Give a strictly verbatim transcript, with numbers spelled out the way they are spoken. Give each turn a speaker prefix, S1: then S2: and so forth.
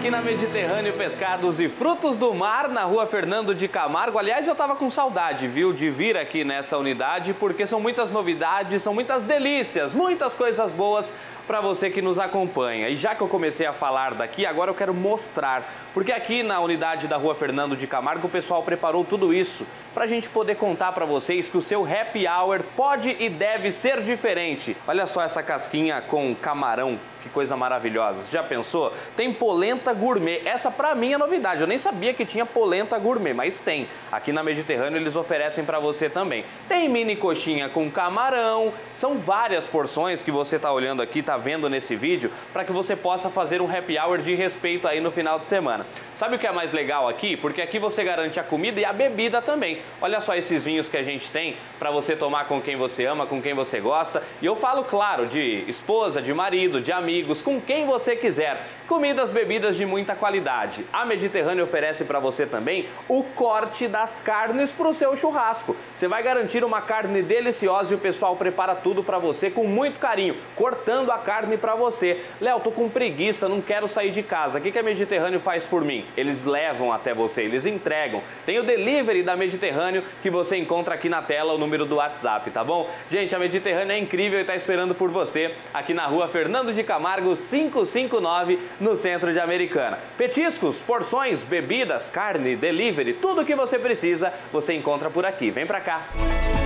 S1: aqui na Mediterrâneo Pescados e Frutos do Mar, na rua Fernando de Camargo. Aliás, eu tava com saudade, viu, de vir aqui nessa unidade, porque são muitas novidades, são muitas delícias, muitas coisas boas para você que nos acompanha. E já que eu comecei a falar daqui, agora eu quero mostrar, porque aqui na unidade da rua Fernando de Camargo o pessoal preparou tudo isso para a gente poder contar para vocês que o seu happy hour pode e deve ser diferente. Olha só essa casquinha com camarão. Que coisa maravilhosa. Já pensou? Tem polenta gourmet. Essa pra mim é novidade. Eu nem sabia que tinha polenta gourmet, mas tem. Aqui na Mediterrâneo eles oferecem pra você também. Tem mini coxinha com camarão. São várias porções que você tá olhando aqui, tá vendo nesse vídeo, para que você possa fazer um happy hour de respeito aí no final de semana. Sabe o que é mais legal aqui? Porque aqui você garante a comida e a bebida também. Olha só esses vinhos que a gente tem para você tomar com quem você ama, com quem você gosta. E eu falo, claro, de esposa, de marido, de amigo, com quem você quiser. Comidas, bebidas de muita qualidade. A Mediterrâneo oferece para você também o corte das carnes para o seu churrasco. Você vai garantir uma carne deliciosa e o pessoal prepara tudo para você com muito carinho, cortando a carne para você. Léo, tô com preguiça, não quero sair de casa. O que que a Mediterrâneo faz por mim? Eles levam até você, eles entregam. Tem o delivery da Mediterrâneo que você encontra aqui na tela, o número do WhatsApp, tá bom? Gente, a Mediterrâneo é incrível e está esperando por você aqui na rua Fernando de Camargo, Camargo quinhentos e cinquenta e nove, no centro de Americana. Petiscos, porções, bebidas, carne, delivery, tudo o que você precisa, você encontra por aqui. Vem pra cá!